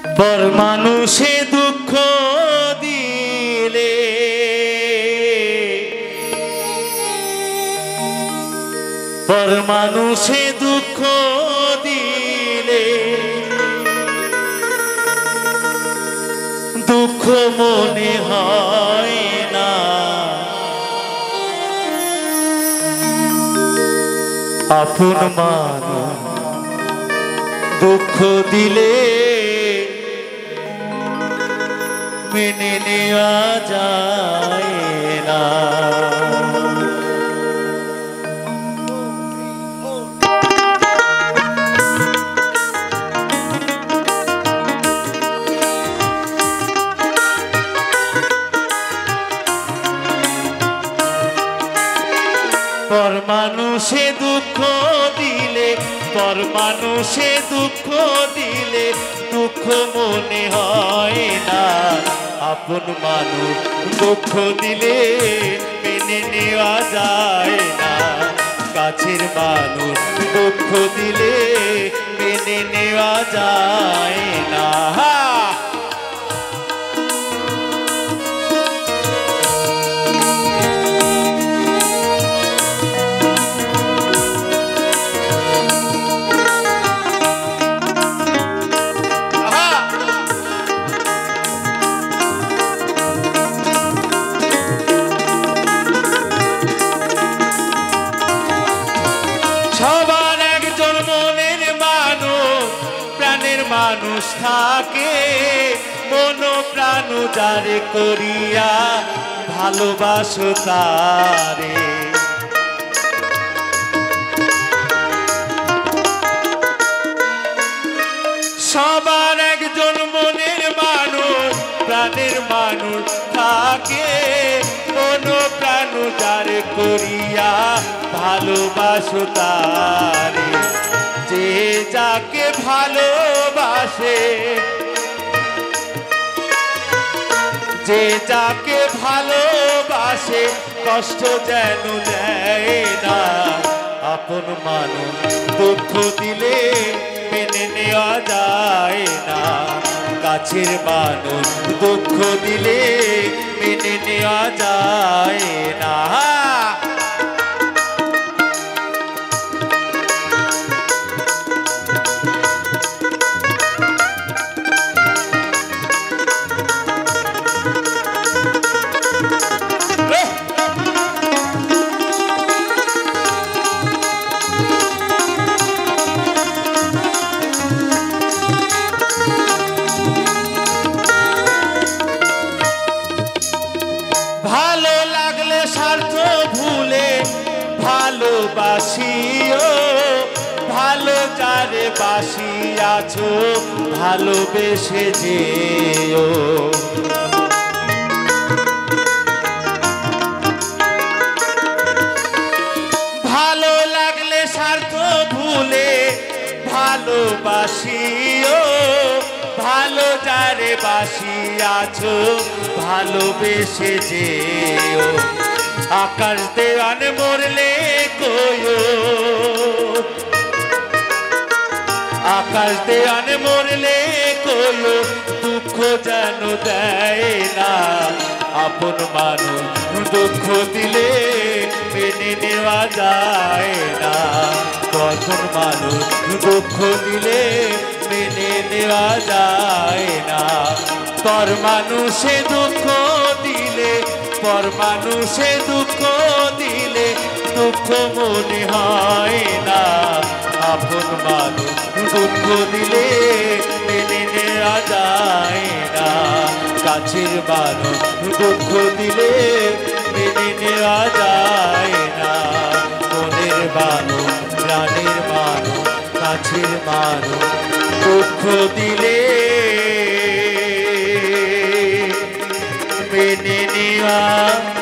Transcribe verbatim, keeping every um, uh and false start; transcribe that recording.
পর মানুষে দুঃখ দিলে পর মানুষে দুঃখ দিলে দুঃখ মনে হয় না আপন মানুষ দুঃখ দিলে মেনে নেওয়া যায় না পর মানুষে দুঃখ দিলে পর মানুষে দুঃখ দিলে দুঃখ মনে হয় না আপন মানুষ দুঃখ দিলে মেনে নেওয়া যায় না কাছের মানুষ দুঃখ দিলে মেনে নেওয়া যায় না সবার একজন মনের মানুষ প্রাণের মানুষ থাকে মন প্রাণ যারে করিয়া ভালোবাসো তারে সবার একজন মনের মানুষ প্রাণের মানুষ থাকে মন প্রাণ যারে করিয়া ভালোবাসো তারে যে যাকে ভালোবাসে যে যাকে ভালোবাসে কষ্ট যেন দেয় না আপন মানুষ দুঃখ দিলে মেনে নেওয়া যায় না কাছের মানুষ দুঃখ দিলে মেনে নেওয়া যায় না ভালো লাগলে স্বার্থ ভুলে ভালোবাসিও ভালো যারে বাসিয়াছো ভালোবেসে যেও ভালো লাগলে স্বার্থ ভুলে ভালোবাসিও ভালো যারে বাসিয়াছো ভালোবেসে যেও আকাশ দেওয়ান মরলে কয়ো আকাশ দেওয়ান মরলে কয়ো দুঃখ যেন দেয় না আপন মানুষ দুঃখ দিলে মেনে নেওয়া যায় না তখন মানুষ দুঃখ দিলে মেনে নেওয়া যায় না পর মানুষে দুঃখ দিলে পর মানুষে দুঃখ দিলে দুঃখ মনে হয় না আপন মানুষ দুঃখ দিলে মেনে নেওয়া যায় না কাছের মানুষ দুঃখ দিলে মেনে নেওয়া যায় না মনের মানুষ প্রাণের মানুষ কাছের মানুষ দুঃখ দিলে মেনে নেওয়া